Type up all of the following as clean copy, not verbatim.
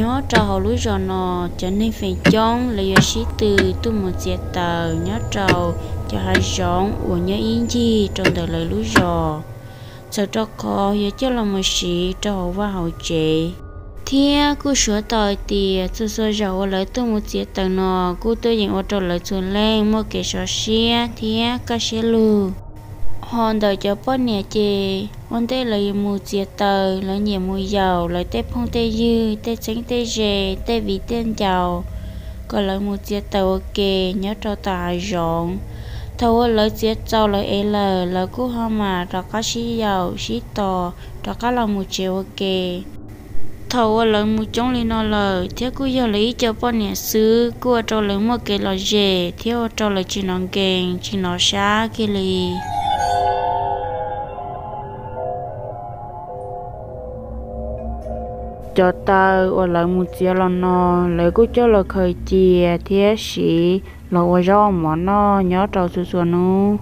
nhớ trâu họ lúa rồi nó cho nên phải chọn lấy sĩ từ tôi một chiếc tờ nhớ trâu cho hai giống của nhớ ý gì trong đời lời lúa rồi sau đó có giờ cho là một sĩ trâu và hậu chế thế cô sửa tờ thì sơ rồi lấy tôi một chiếc tờ nó cô tôi nhận ô tô lấy chuồn lên mua cái sọ xe thế cá xe lù hòn đời cho bọn nhà chê bọn tê lấy mù chiếc tờ lấy nhiều mùi dầu lấy tê phong tê dư tê tránh tê dê tê vị tên dầu còn lấy mù chiếc tờ ok nhớ cho tài rộng thâu lấy chiếc dầu lấy l lấy cú hoa mà cho cá xí dầu xí tò cho cá lòng mù chiều ok thâu lấy mù chống lên nó lời thiếu cú giờ lấy cho bọn nhà xứ cú cho lấy một cái lò dê thiếu cho lấy chỉ nó geng chỉ nó xa kia li cho ta ở lại một chiếc là nó lấy cú cho là khởi chia thiết sĩ là ở rau mà nó nhớ trâu xua xua nó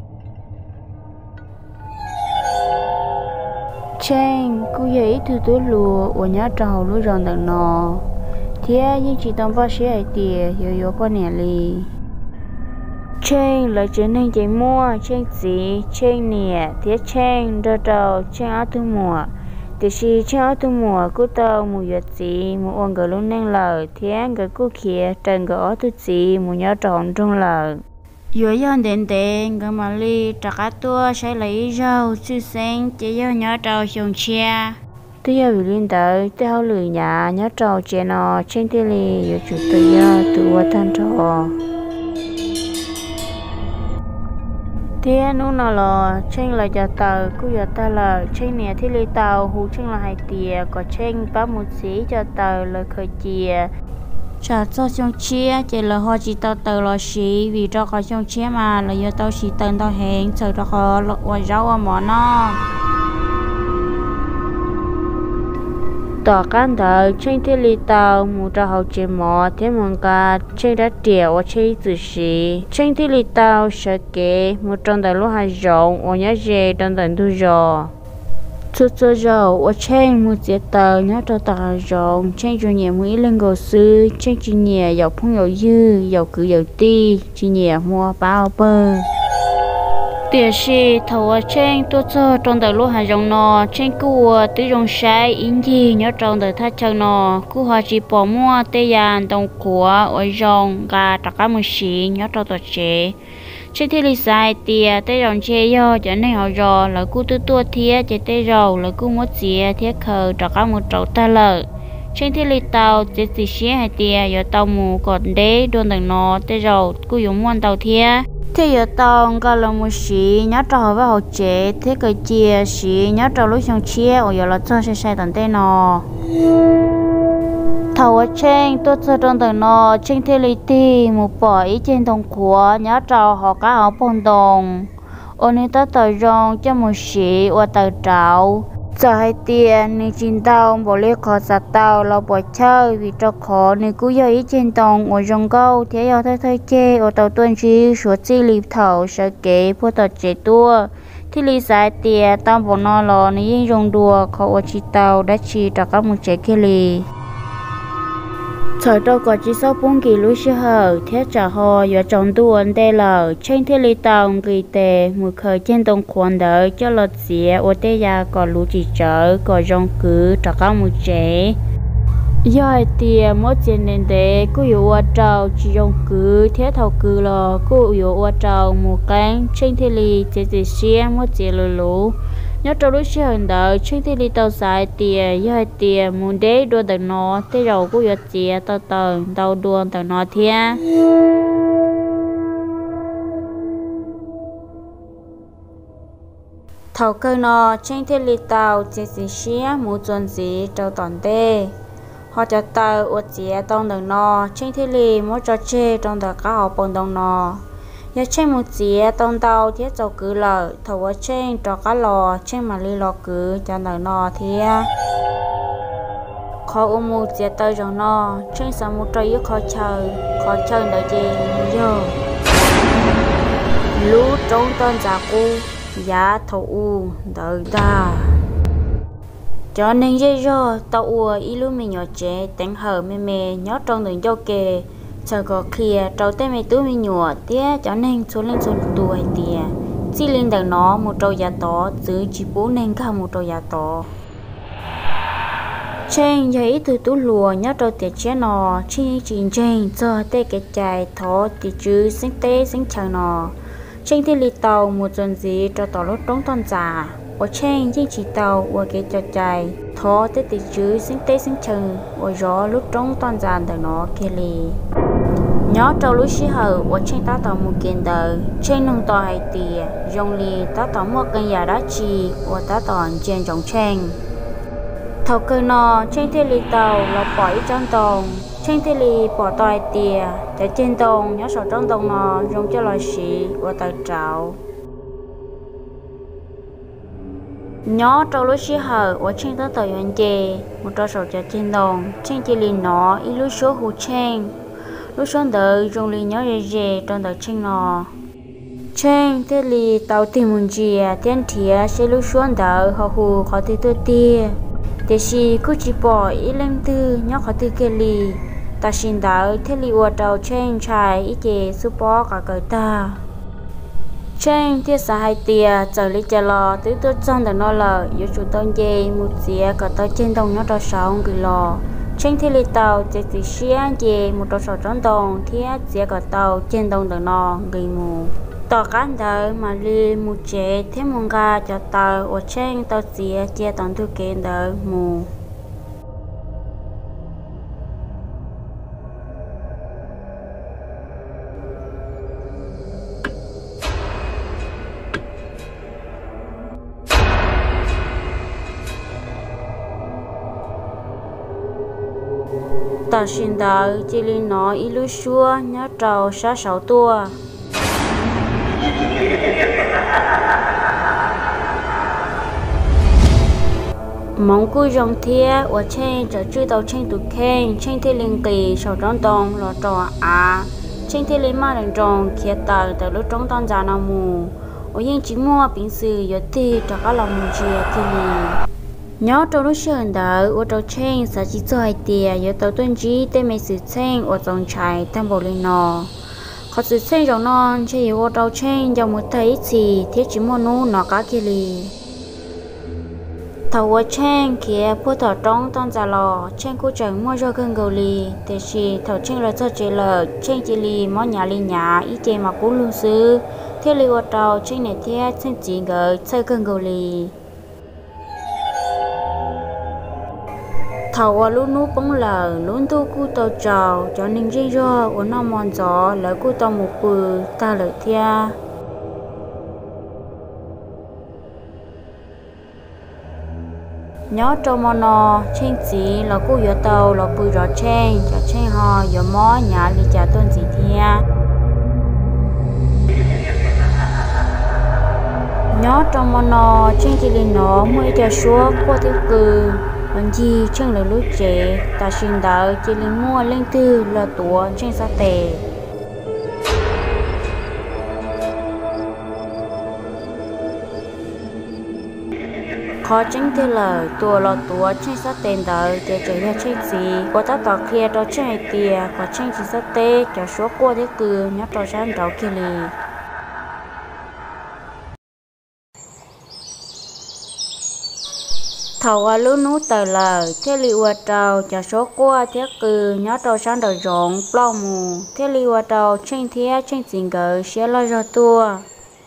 trên cú giấy từ túi lúa ở nhớ trâu lúa ròn đằng nó thiết nhưng chỉ tông bác sĩ ấy tiề yếu bao nhiêu li trên lấy chuyện nên chạy mua trên gì trên nè thiết trên đỡ trâu trên áo thứ mùa thì khi cho tôi mùa cô tao mùa giật gì mùa ông gỡ luôn nên lời thiên gỡ cô kia trần gỡ tôi gì mùa nhớ tròn trong lời dưới dân đến tên gỡ mà li trả cá tua sẽ lấy rau sư sen chỉ do nhớ trâu trồng chia tôi giờ bị liên tới tôi hao lười nhà nhớ trâu chia nó trên thế li giờ chủ tôi giờ tôi thân trò thế nó nào là trên là giờ tàu cứ giờ ta là trên nè thì lấy tàu hú trên là hai tia có trên ba một xí cho tàu là khởi chia trả cho trong chia chỉ là họ chỉ tàu là xí vì cho có trong chia mà là giờ tàu xí tàu hẹn sau đó họ lọc qua rau ở mỏ nó tỏ can thờ trên thế li tàu một trò học chế mỏ thế mong cả trên đất triệu trên tự sĩ trên thế li tàu sợ kế một trong đời lúc hai rộng ở nhà dê trong đời thu rò chút rò ở trên một chiếc tàu nhớ cho tàu rộng trên chủ nhà mỹ lên cầu sư trên chủ nhà dọc phong dầu dư dọc cử dầu ti chủ nhà mua bao bơ tiền sĩ thầu ở trên tôi cho trong đời lúc hai dòng nọ trên cua tứ dòng sai in gì nhớ trong đời thắt chân nọ cú họ chỉ bỏ mua tê giàn đồng của ở dòng gà tất cả một xí nhớ trong tổ chế trên thế lý sai tiền tê dòng chế do cho nên họ rò là cú tư tua thía chế tê rầu là cú mất gì thiết khờ tất cả một trâu ta lợ trên thế lý tàu chế chỉ xí hai tiền giờ tàu mù còn đế đồn đằng nọ tê rầu cú dùng muôn tàu thía thế giờ tao có là một sĩ nhớ trò với hậu chế thế cái chia sĩ nhớ trò lúc xong chia ở giờ là cho sai tận tên nó thầu ở trên tôi cho trong tầng nó trên thế lý ti một bỏ ý trên đồng của nhớ trò họ cá ở bồn đồng ở nơi ta tờ rong cho một sĩ ở tờ trào giờ hai tiền nên chín tao bỏ lê khó sạt tao lo bỏ chơi vì cho khó nên cứ giờ ý trên tông ở rong câu thế giờ thay chê ở tàu tuần chi số chi lip thầu sợ kế phụ tàu chế tua thì lý giải tiền tao bỏ nó lo nên rong đùa khó ở chi tàu đã chi cho các một chế kia lì thời đâu có chỉ sau 4 kỳ lúa sữa hở thế trả họ giờ trồng tuần đây là trên thế lý tàu kỳ tệ một khởi trên tông khoan đỡ cho lợt xía ở đây ya có lúa chỉ chở có rong cứ cho các một chế giờ thì mỗi chuyện nên để cứ yếu ở trâu chỉ rong cứ thế thầu cứ là cứ yếu ở trâu một cánh trên thế lý chỉ xía mỗi chuyện lúa nhớ trâu lúc xưa hình đợi trên thế lý tàu xài tiền giờ tiền muốn để đua tầng nó thế rồi cũng giờ tiền tàu tàu đua tầng nó thế thầu cơ nó trên thế lý tàu chỉ xía muốn chuẩn gì trâu toàn tê họ cho tàu ở tiền tàu tầng nó trên thế lý muốn cho chơi trong tàu cá họ bồn tầng nó giờ trên một chiếc tàu thiết cho cứ lợi thầu ở trên cho cá lò trên mà li lò cứ cho nở nò thì khó một chiếc tàu rồi nò trên sao một trái khó chơi đợi gì giờ lú trốn tên giả cô giá thầu u đợi ta cho nên dễ rồi tao ua ít lúc mình nhỏ trẻ đánh hở mê nhớ trong đường cho kề chờ có kia trâu tay mày túi mình nhỏ tía cho nên xuống lên xuống tuổi tía chỉ lên đằng nó một trâu già to giữ chỉ bố nên cả một trâu già to trên giấy từ túi lùa nhớ trâu tiệt chế nó chi chín trên cho tê cái chài thó thì chứ sinh tê sinh chờ nó trên thì lì tàu một dần gì cho tàu lúc trống toàn giả ở trên chỉ tàu ở cái cho chài thó tê thì chứ sinh tê sinh chờ ở gió lúc trống toàn giả để nó kia lì nhớ trâu lúc xí hở ở trên ta tàu một kiện đời trên nông tàu hay tìa dòng lì ta tàu một căn nhà đá chi ở ta tàu trên trống trên thầu cơ nọ trên thế lì tàu là bỏ ít trong tàu trên thế lì bỏ tỏi tìa để trên tàu nhớ sổ trong tàu nọ dùng cho loài xí và tàu trào nhớ trâu lúc xí hở ở trên ta tàu yuan chè một trâu sổ cho trên tàu trên thế lì nọ ít lúc số hú trên lúc xuống đợi dùng lì nhớ dễ trong tàu trên nọ trên thế lì tàu tìm một chìa tiên thía sẽ lúc xuống đợi họ hù khó thì tôi tia để xí cứ chỉ bỏ ít lên tư nhóc họ tư kia lì ta xin đợi thế lì ở đầu trên trái ít chế support cả cởi ta trên thiết xã hai tia chờ lấy chờ lò tứ tôi trong để nó lờ yếu chủ tôn dê một dĩa cả tới trên đồng nó đào sáu người lò trên thế lì tàu chế chỉ xía dê một đào sáu trong đồng thiết dĩa cả tàu trên đồng để nó người mù tàu cán đời mà li một chế thêm một gà cho tàu ở trên tàu dĩa chia toàn thu kiện đời mù ta xin đợi chỉ linh nó ít lúc xua nhớ trâu sáu sáu tua mong cúi dòng thía ở trên trở chữ tàu trên tụ khen trên thế linh kỳ sầu tròn tông lò trò trên thế linh ma đằng tròn kia tờ từ lúc trống tông già nào mù ở những chỉ mua bình sử giờ thì cho các lòng mù chia thì nhớ trong lúc sơn đỡ ở trong trên sẽ chỉ cho hai tia giờ tàu tuân chỉ tên mấy sự trên ở trong trái tam bộ lên nọ họ sự trên trong non chỉ ở trong trên dòng một thấy gì thiết chỉ mua nô nọ cá kia lì thầu ở trên kia phụ thọ trong toàn già lò trên cô chẳng mua cho gần gầu lì để chỉ thầu trên là cho chế lờ trên chỉ lì món nhà lì nhà ít chế mà cũng luôn xứ thiết lì ở trong trên này thiết trên chỉ gợi chơi gần gầu lì thầu lúc nút bóng lờ luôn tu cu tàu trào cho nên riêng do ở nó mòn gió lỡ cu tàu một bự ta lợi thia nhớ trong mòn nọ trên chỉ là cu gió tàu là bự rõ trên cho trên họ gió mó nhà đi trả tuần gì thia nhớ trong mòn nọ trên chỉ lên nó mới cho xuống qua thứ cừ còn gì chẳng là lúc trẻ ta xin đợi chỉ lên mua lên tư là tua trên sa tề khó tránh thế lời tua là tua trên sa tề đợi để chạy ra trên gì có ta tỏ kia đó trên hai tia có trên chỉ sa tề cho số qua thế cừ nhớ trò sáng đầu kia lì thầu lúc nút tờ lời thế li qua trâu cho số qua thế cừ nhớ trâu sáng đầu rộng plau mù thế li qua trâu trên thế trên tình cờ sẽ lo cho tua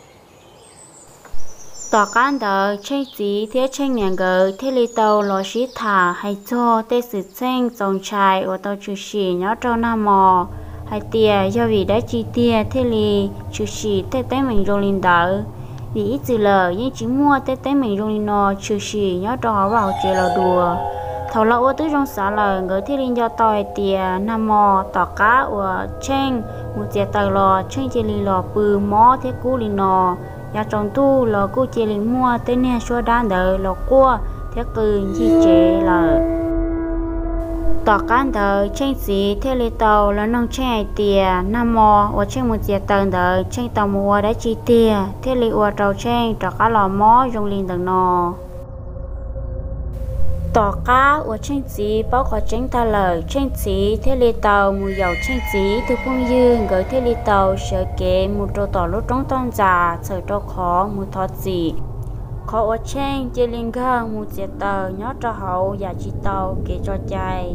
tỏ cán đờ trên chỉ thế trên nhà gờ thế li tàu lo xí thả hay cho tê sự sen dòng chài ở tàu chữ xì nhớ trâu nam mò hay tia do vì đã chi tia thế li chữ xì thế té mình rồi linh đỡ vì ít gì lờ nhưng chỉ mua té mình dùng nó trừ xì nhớ cho họ vào chơi là đùa thầu lâu ở tứ trong xã là người thi linh cho tỏi tìa nam mò tỏ cá ở trên một chiếc tàu lò trên chơi lì lò bự mó thế cú lì nò nhà trồng tu lò cú chơi lì mua tên nè xua đan đợi lò cua thế cừ gì chế là tỏ cán đời trên gì thế lì tàu là nông trên tìa nam mò ở trên một chiếc tàu đời trên tàu mua đã chi tìa thế lì ở tàu trên tỏ cá lò mó dùng liền tàu nò tỏ cá ở trên chỉ bao có tránh ta lời trên chỉ thế li tàu mùi dầu trên chỉ từ phong dương gửi thế li tàu sợ kế một trâu tỏ lúc trống ton già sợ trâu khó một thọ gì khó ở trên chơi linh cơ một chiếc tàu nhớ cho hậu và chỉ tàu kể cho chạy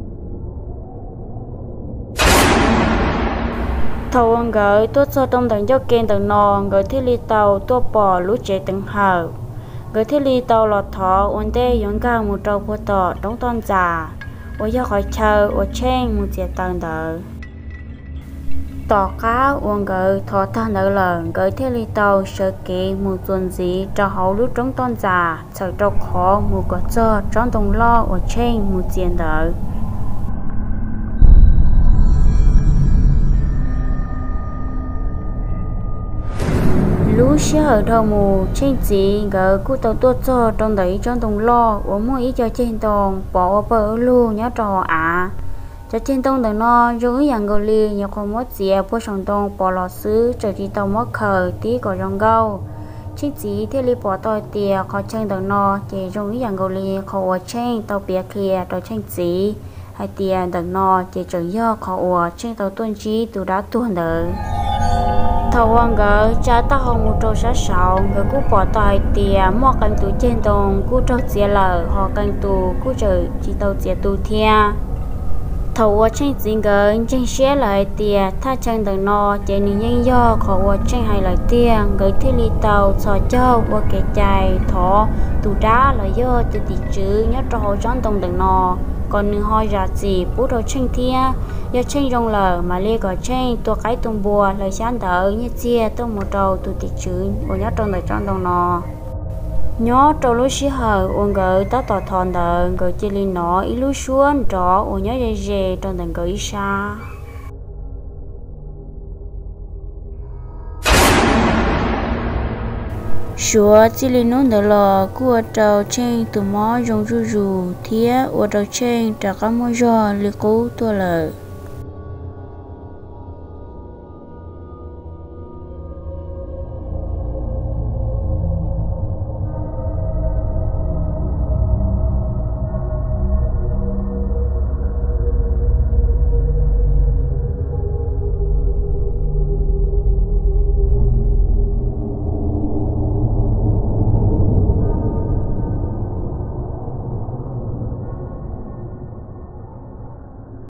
thầu ông gửi tốt cho trong tầng cho kênh tầng non gửi thế li tàu tua bò lú chế tầng hở gửi thế li tàu lọt thọ ổn tê giống cao một trâu của tỏ đóng ton già ở do khỏi chờ ở trên một chiếc tầng đỡ tỏ cá uống gửi thọ thân đỡ lần gửi thế li tàu sợ kỹ một tuần gì cho hậu lúc trống ton già sợ trâu khó một có cho trong tầng lo ở trên một chiếc đỡ lú xe ở đầu mù trên chỉ gỡ cú tàu tua cho trong đấy trong tông lo ở mỗi ý cho trên tông bỏ bờ luôn nhớ trò cho trên tông tầng no giống như gò li nhiều con mất dẻ bữa sòng tông bỏ lọ xứ cho chỉ tàu mất khờ tí có rong gâu trên chỉ thế li bỏ tỏi tìa khó chân tầng no chỉ giống như gò li khó ở trên tàu bia kia tàu trên chỉ hai tìa tầng no chỉ trở do khó ở trên tàu tuần trí từ đã tuần đỡ thầu hoàng gỡ cha ta hồng một trâu sát sạo gỡ cú bỏ tài tìa mua canh tủ trên tông cú trâu chia lở họ canh tủ cú trời chỉ tàu chia tủ thia thầu ở trên chính gỡ trên xe lại tìa tha chân tầng no chạy ní nhanh do khó ở trên hai lại tìa gỡ thiết li tàu sò châu ở kẻ chạy thọ tủ đá là do từ tỷ chữ nhớ trâu chọn tông tầng no còn nương hoi ra gì bút đầu trên thia do trên rong lờ mà lê gọi trên tua cái tung bùa lời sáng đỡ như chia tôi một trâu tụ tỷ chữ của nhớ trong đời trong đồng nò nhớ trâu lúa xí hờ ôn gỡ ta tỏ thòn đỡ gỡ chia linh nó ít lúa xuống rõ ôn nhớ dễ dễ trong đời gỡ xa chúa chỉ linh nón đỡ lò của trâu trên tụ mó rong rù rù thía ở trâu trên trả cá mó giò lê cố tua lờ